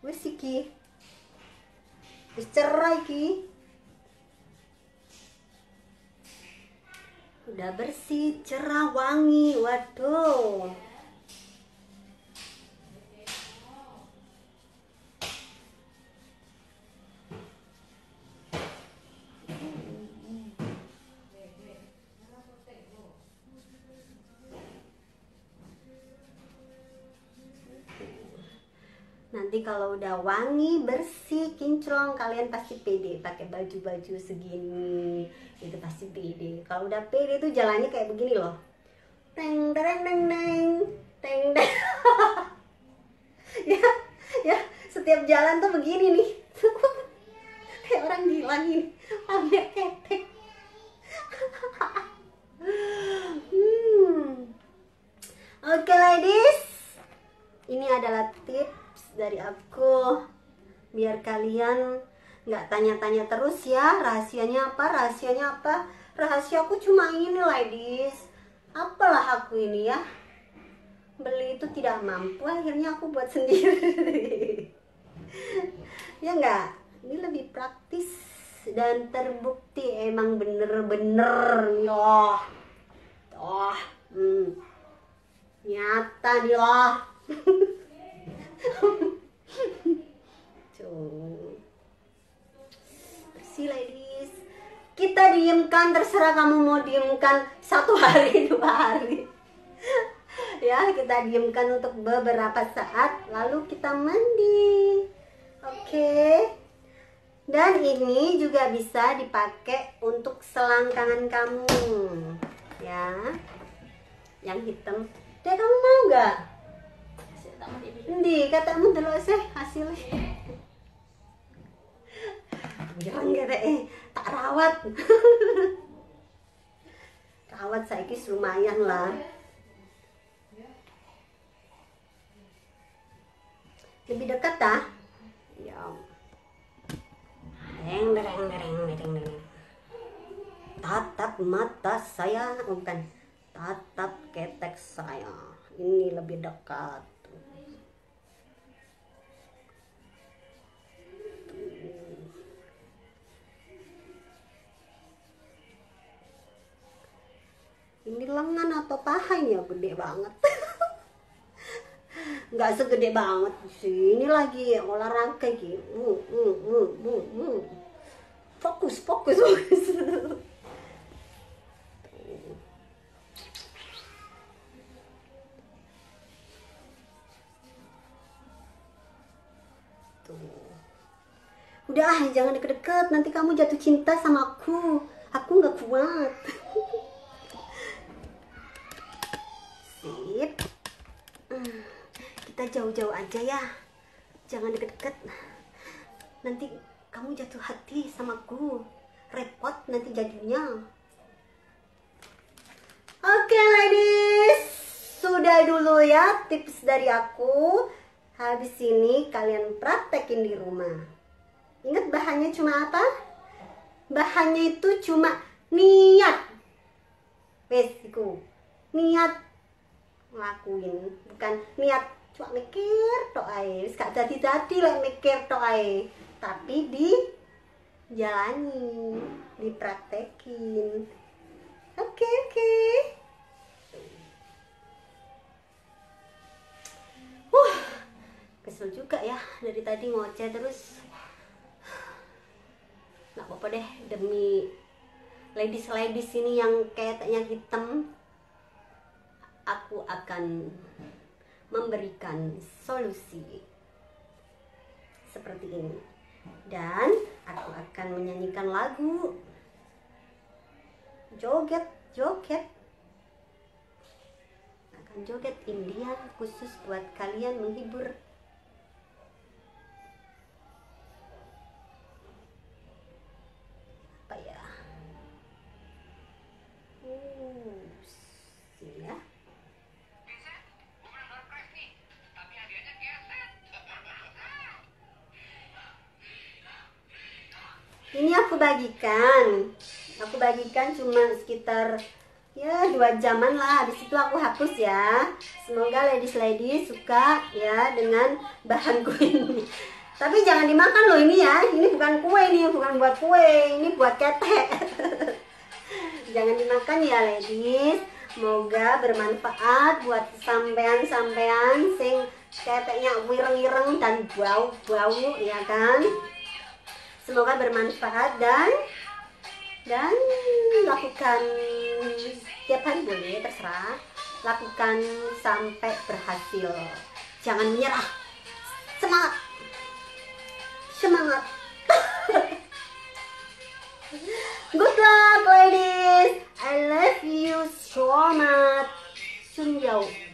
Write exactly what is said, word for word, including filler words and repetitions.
Wis iki. Wis cerai ki. Udah bersih, cerah, wangi. Waduh. Nanti kalau udah wangi, bersih, kinclong, kalian pasti pede pakai baju-baju segini. Itu pasti pede. Kalau udah pede tuh jalannya kayak begini loh. Teng teng teng teng teng teng. Ya, ya, setiap jalan tuh begini nih. Kayak orang gila nih, ambil ketek. hmm. Oke okay, ladies, ini adalah tips dari aku biar kalian nggak tanya-tanya terus ya rahasianya apa rahasianya apa rahasia aku cuma ini ladies, apalah aku ini ya, beli itu tidak mampu akhirnya aku buat sendiri. Ya enggak, ini lebih praktis dan terbukti emang bener-bener loh oh hmm. Nyata nih loh. Tuh. Bersih ladies. Kita diemkan, terserah kamu mau diemkan satu hari, dua hari. Ya, kita diemkan untuk beberapa saat, lalu kita mandi. Oke. Dan ini juga bisa dipakai untuk selangkangan kamu. Ya. Yang hitam. Dek, kamu mau gak? Ndi katamu dulu sih hasilnya. Jangan kata eh tak rawat. Rawat saiki lumayan lah. Lebih dekat ah. Ya. Deng deng deng deng deng. Tatap mata saya, bukan. Tatap ketek saya. Ini lebih dekat. Ini lengan atau pahanya gede banget. Nggak segede banget sih. Ini lagi olahraga gitu. Uh, uh, uh, uh, uh. Fokus, fokus, fokus. Tuh. Udah, jangan deket-deket. Nanti kamu jatuh cinta sama aku. Aku nggak kuat. Sip. Kita jauh-jauh aja ya. Jangan deket-deket. Nanti kamu jatuh hati sama aku. Repot nanti jadinya. Oke ladies, sudah dulu ya tips dari aku. Habis ini kalian praktekin di rumah. Ingat bahannya cuma apa? Bahannya itu cuma niat. Wes iku. Niat ngelakuin, bukan niat cuma mikir tok ae. Wis gak dadi-dadi lek mikir tok ae. Tapi di jalani, dipraktekin. Oke, oke. Uh, kesel juga ya dari tadi ngoceh terus. Nggak apa-apa deh, demi ladies-ladies ini yang kayaknya hitam, aku akan memberikan solusi seperti ini. Dan aku akan menyanyikan lagu joget joget akan joget India khusus buat kalian menghibur. Apa ya? Uh, sini ya. Ini aku bagikan, aku bagikan cuma sekitar ya dua jaman lah, habis itu aku hapus ya. Semoga ladies-ladies suka ya dengan bahan kue ini. Tapi jangan dimakan loh ini ya, ini bukan kue nih, bukan buat kue, ini buat ketek. Jangan dimakan ya ladies. Semoga bermanfaat buat sampean-sampean sing keteknya wireng-wireng dan bau-bau ya kan. Semoga bermanfaat dan dan lakukan tiap hari boleh, terserah. Lakukan sampai berhasil. Jangan menyerah. Semangat. Semangat. Good luck ladies. I love you so much. Sun Yao.